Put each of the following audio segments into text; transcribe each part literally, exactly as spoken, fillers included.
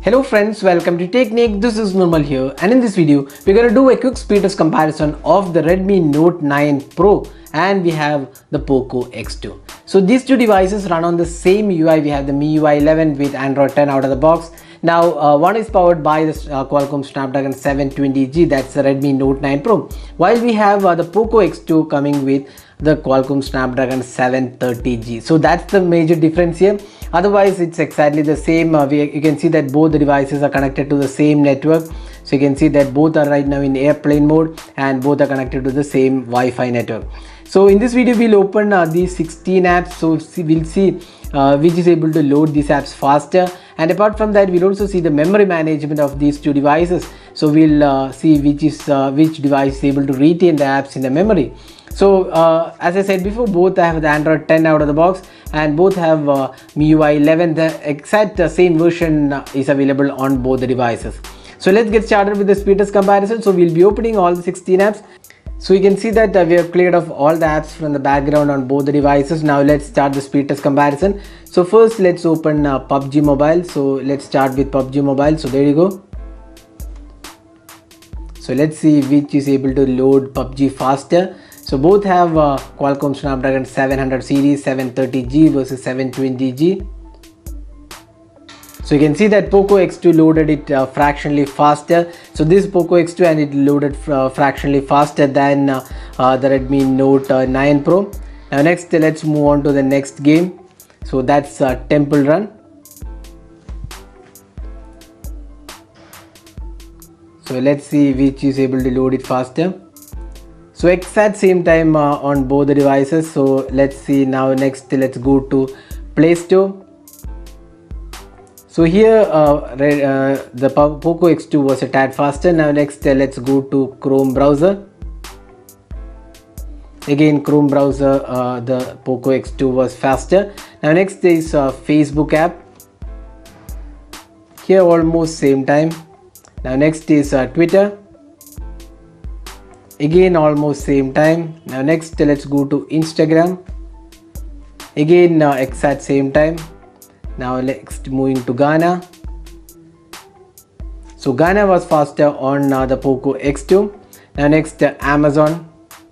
Hello friends, welcome to Technique. This is Nirmal here, and in this video we're going to do a quick speed test comparison of the Redmi Note nine Pro and we have the Poco X two. So these two devices run on the same U I. We have the M I U I eleven with Android ten out of the box. Now uh, one is powered by the uh, Qualcomm Snapdragon seven twenty G, that's the Redmi Note nine Pro, while we have uh, the Poco X two coming with the Qualcomm Snapdragon seven thirty G. So that's the major difference here. Otherwise it's exactly the same. Uh, we, you can see that both the devices are connected to the same network. So you can see that both are right now in airplane mode and both are connected to the same Wi-Fi network. So in this video we'll open uh, these sixteen apps. So see, we'll see uh, which is able to load these apps faster, and apart from that we'll also see the memory management of these two devices. So we'll uh, see which is uh, which device is able to retain the apps in the memory. So uh, as I said before, both have the Android ten out of the box and both have uh, M I U I eleven. The exact uh, same version uh, is available on both the devices. So let's get started with the speed test comparison. So we'll be opening all the sixteen apps. So you can see that uh, we have cleared off all the apps from the background on both the devices. Now let's start the speed test comparison. So first let's open uh, P U B G Mobile. So let's start with P U B G Mobile. So there you go. So let's see which is able to load P U B G faster. So both have uh, Qualcomm Snapdragon seven hundred series, seven thirty G versus seven twenty G. So you can see that Poco X two loaded it uh, fractionally faster. So this Poco X two and it loaded uh, fractionally faster than uh, uh, the Redmi Note uh, nine Pro. Now next, uh, let's move on to the next game. So that's uh, Temple Run. So let's see which is able to load it faster. So exact same time uh, on both the devices. So let's see now. Next, let's go to Play Store. So here uh, uh, the Poco X two was a tad faster. Now next, uh, let's go to Chrome browser. Again Chrome browser, uh, the Poco X two was faster. Now next is uh, Facebook app. Here almost same time. Now next is uh, Twitter. Again almost same time. Now next, let's go to Instagram. Again uh, exact same time. Now next, moving to Gaana. So Gaana was faster on uh, the Poco X two. Now next, uh, Amazon.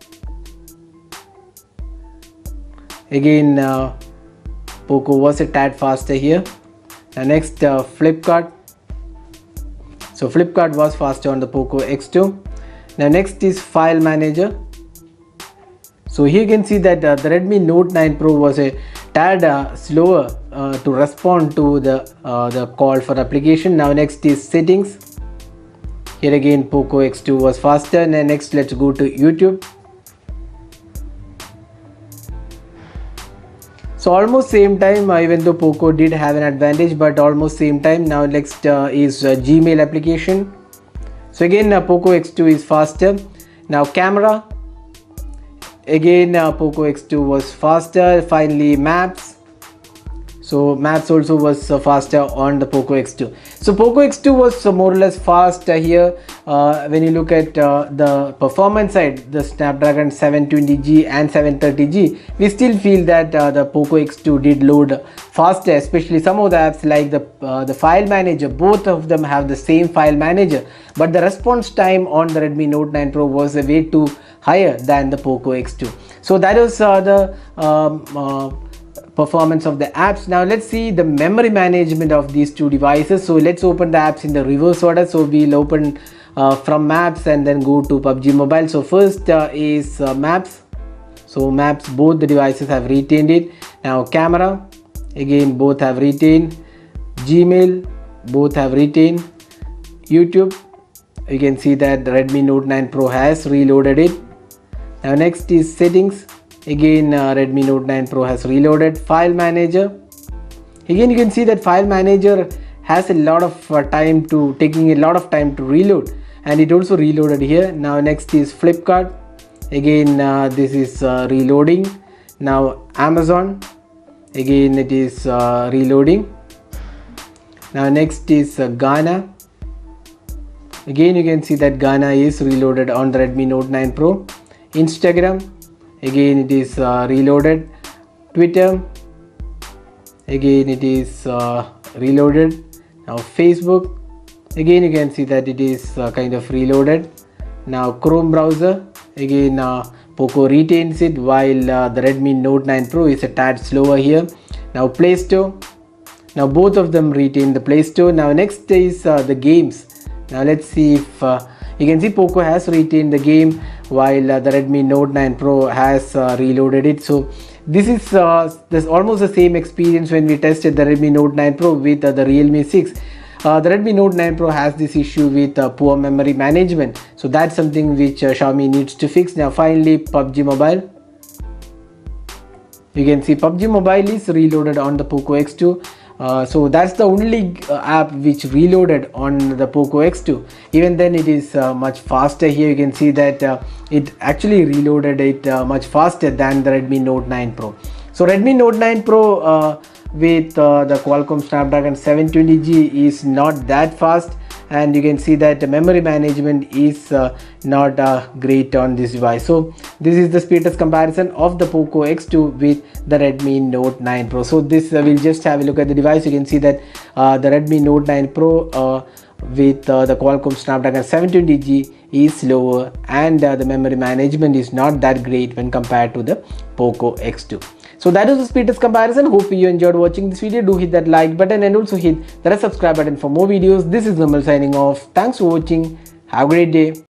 Again uh, Poco was a tad faster here. Now next, uh, Flipkart. So Flipkart was faster on the Poco X two. Now next is File Manager. So here you can see that uh, the Redmi Note nine Pro was a tad uh, slower uh, to respond to the uh, the call for application. Now next is Settings. Here again Poco X two was faster. And then next, let's go to YouTube. So almost same time, uh, even though Poco did have an advantage, but almost same time. Now next uh, is uh, Gmail application. So again uh, Poco X two is faster. Now camera, again uh, Poco X two was faster. Finally Maps. So Maps also was uh, faster on the Poco X two. So Poco X two was uh, more or less fast uh, here. Uh, when you look at uh, the performance side, the Snapdragon seven twenty G and seven thirty G, we still feel that uh, the Poco X two did load faster, especially some of the apps like the uh, the file manager. Both of them have the same file manager, but the response time on the Redmi Note nine Pro was a way too higher than the Poco X two. So that was uh, the um, uh, performance of the apps. Now let's see the memory management of these two devices. So let's open the apps in the reverse order. So we'll open uh, from Maps and then go to P U B G Mobile. So first uh, is uh, Maps. So Maps, both the devices have retained it. Now camera, again both have retained. Gmail, both have retained. YouTube, you can see that the Redmi Note nine Pro has reloaded it. Now next is Settings. Again uh, Redmi Note nine Pro has reloaded. File Manager, again you can see that File Manager has a lot of uh, time to taking a lot of time to reload, and it also reloaded here. Now next is Flipkart. Again uh, this is uh, reloading. Now Amazon, again it is uh, reloading. Now next is uh, Gaana. Again you can see that Gaana is reloaded on the Redmi Note nine Pro. Instagram, again it is uh, reloaded. Twitter, again it is uh, reloaded. Now Facebook, again you can see that it is uh, kind of reloaded. Now Chrome browser, again uh, Poco retains it, while uh, the Redmi Note nine Pro is a tad slower here. Now Play Store, now both of them retain the Play Store. Now next is uh, the games. Now let's see if uh, you can see Poco has retained the game, while uh, the Redmi Note nine Pro has uh, reloaded it. So this is uh, this almost the same experience when we tested the Redmi Note nine Pro with uh, the Realme six. Uh, the Redmi Note nine Pro has this issue with uh, poor memory management, so that's something which uh, Xiaomi needs to fix. Now finally, P U B G Mobile. You can see P U B G Mobile is reloaded on the Poco X two. Uh, so that's the only uh, app which reloaded on the Poco X two. Even then it is uh, much faster. Here you can see that uh, it actually reloaded it uh, much faster than the Redmi Note nine Pro. So Redmi Note nine Pro uh, with uh, the Qualcomm Snapdragon seven twenty G is not that fast, and you can see that the memory management is uh, not uh, great on this device. So this is the speed test comparison of the Poco X two with the Redmi Note nine Pro. So this uh, we'll just have a look at the device. You can see that uh, the Redmi Note nine Pro uh, with uh, the Qualcomm Snapdragon seven twenty G is slower, and uh, the memory management is not that great when compared to the Poco X two. So that is the speed test comparison. Hope you enjoyed watching this video. Do hit that like button and also hit the subscribe button for more videos. This is Nirmal signing off. Thanks for watching. Have a great day.